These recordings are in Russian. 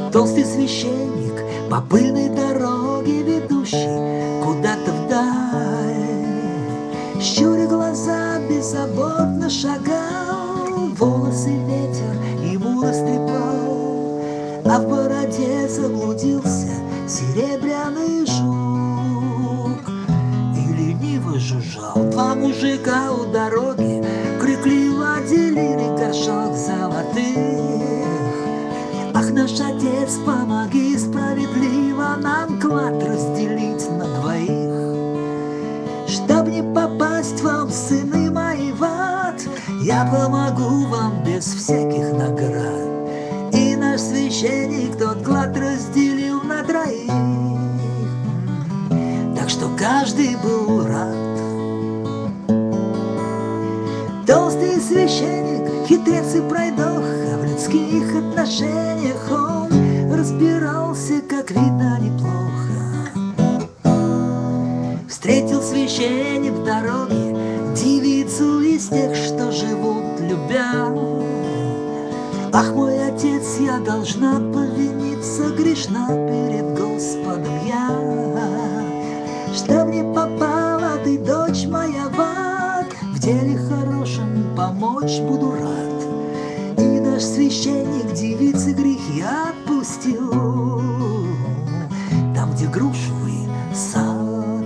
Толстый священник по пыльной дороге, ведущий куда-то вдаль, щуря глаза, беззаботно шагал, волосы ветер ему растрепал, а в бороде заблудился серебряный жук и лениво жужжал. Два мужика у дороги крикливо делили горшок золотых. Ах, наш Отец, помоги справедливо нам клад разделить на двоих. Чтоб не попасть вам, сыны мои, в ад, я помогу вам без всяких наград. И наш священник тот клад разделил на троих, так что каждый был рад. Толстый священник, хитрец и пройдоха, в людских отношениях он разбирался, как видно, неплохо. Встретил священник в дороге девицу из тех, что живут любя. Ах, мой отец, я должна повиниться, грешна перед Господом я. Чтоб не попала ты, дочь моя, в ад, в деле хорошем помочь буду рад. И наш священник девицы грехи отпустил там, где грушевый сад.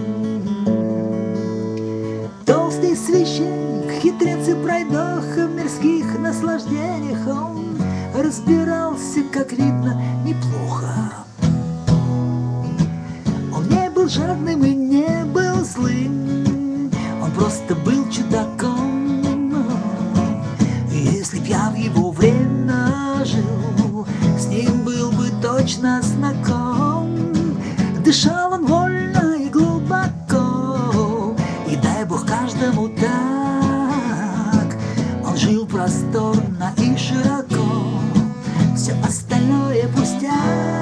Толстый священник, хитрец и пройдоха, в мирских наслаждениях он разбирался, как видно, неплохо. Он не был жадным и не был злым, он просто был чудаком. И если б я в его время жил, с ним был бы точно знаком. Дышал он вольно и глубоко, и дай Бог каждому так. Он жил просторно и широко, все остальное пустяк.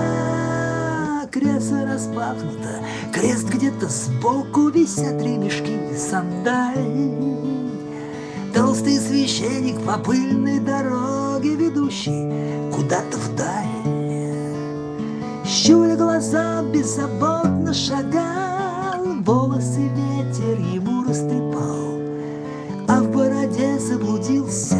Кресло распахнуто, крест где-то сбоку, висят ремешки сандалий. Толстый священник по пыльной дороге, ведущий куда-то вдаль, щуря глаза, беззаботно шагал, волосы ветер ему растрепал, а в бороде заблудился